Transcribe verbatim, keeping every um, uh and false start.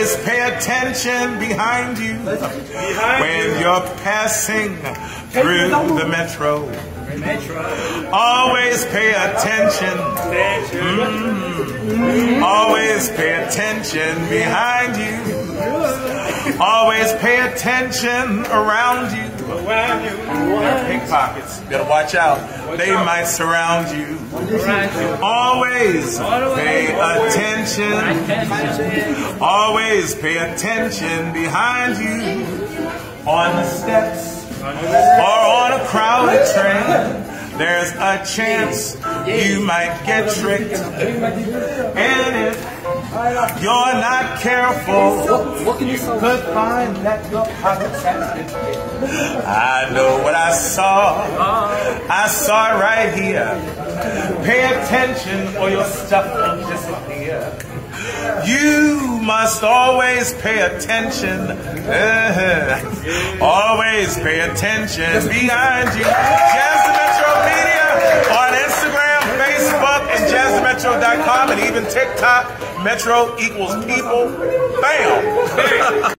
Always pay attention behind you when you're passing through the metro. Always pay attention. Mm. Always pay attention behind you. Always pay attention around you. They're pickpockets. Better watch out. They might surround you. Always pay attention. Always pay attention behind you. On the steps or on a crowded train, there's a chance you might get tricked. And if you're not careful, you could find that your pockets have been picked. I know what I saw. I saw it right here. Pay attention or your stuff will disappear. You must always pay attention. Uh, always pay attention behind you. JazzduMétro Media on Instagram, Facebook, and jazz du metro dot com, and even TikTok. Metro Equals People. Bam!